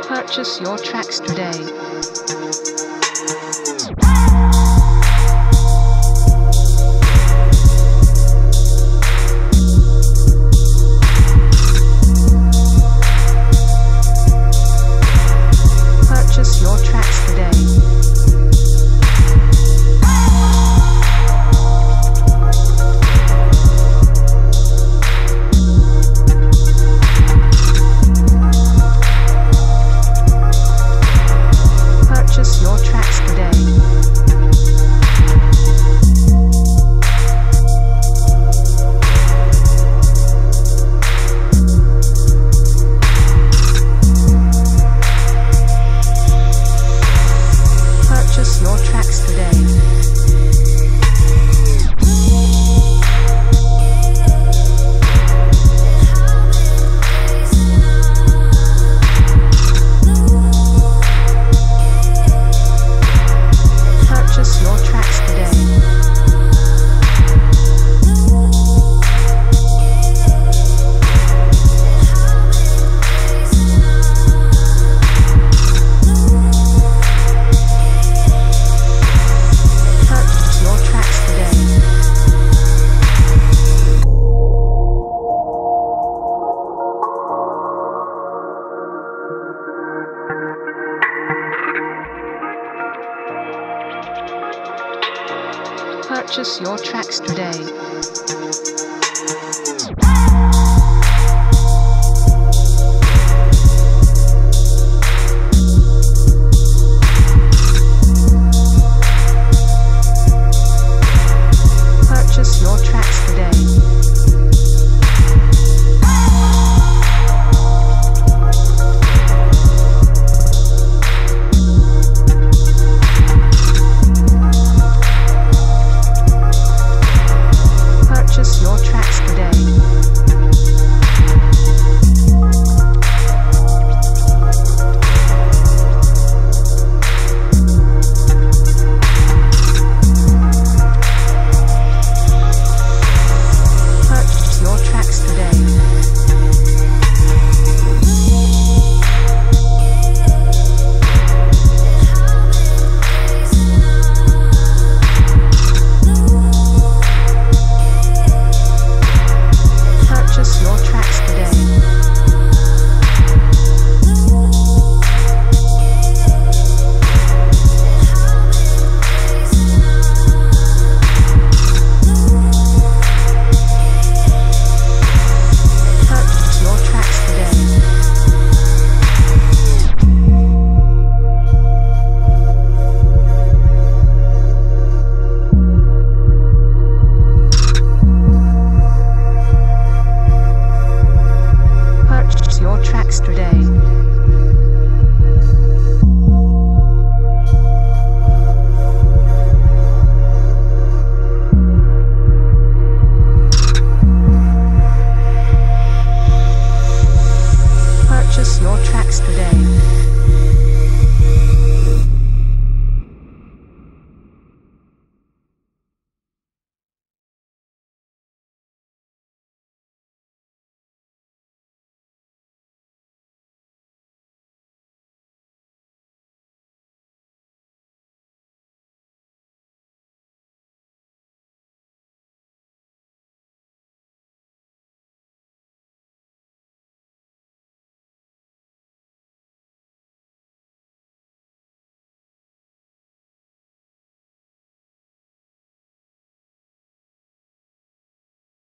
Purchase your tracks today. Purchase your tracks today. Purchase your tracks today. Purchase your tracks today. Purchase your tracks today. Purchase your tracks today. Purchase your tracks today. Purchase your tracks today. Purchase your tracks today. Purchase your tracks today. Purchase your tracks today. Purchase your tracks today. Purchase your tracks today. Purchase your tracks today.